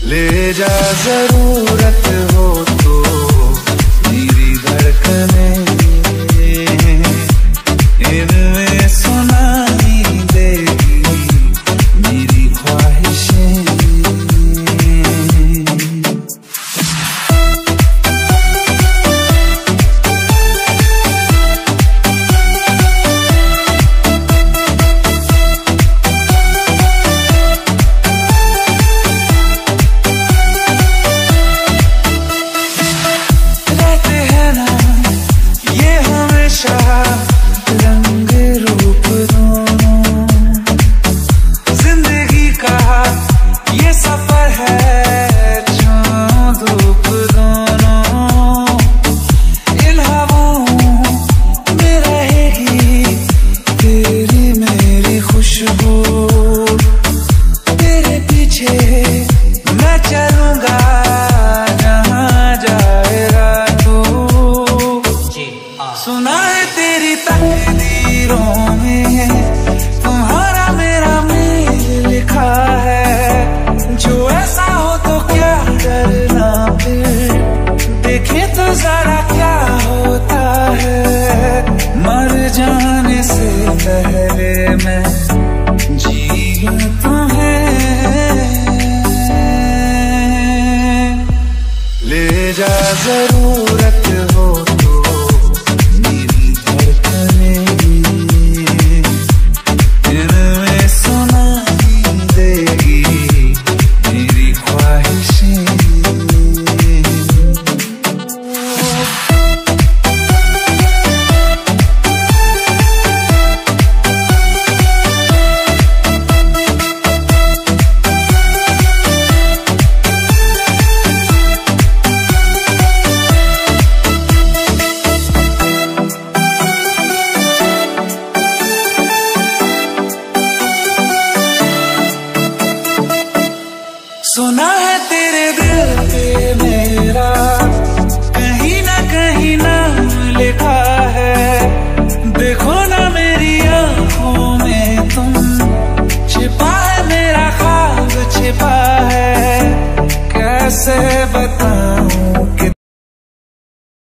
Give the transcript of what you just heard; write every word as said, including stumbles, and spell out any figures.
ले जा जरूरत हो तो मेरी धड़कने इनमें सुनाई देगी मेरी ख्वाहिशें। रंग रूप दोनों जिंदगी का ये सफर है, छाँव धूप दोनों इन हवाओं में रहेगी तेरी मेरी खुशबू। तेरे पीछे मैं चलूंगा जहाँ जाएगा तू। सुना है तेरी तकदीरों में तुम्हारा मेरा मेल लिखा है। जो ऐसा हो तो क्या डरना, फिर देखे तो जरा क्या होता है। मर जाने से पहले मैं जिया तुम्हें। ले जा जरूरत हो सुना है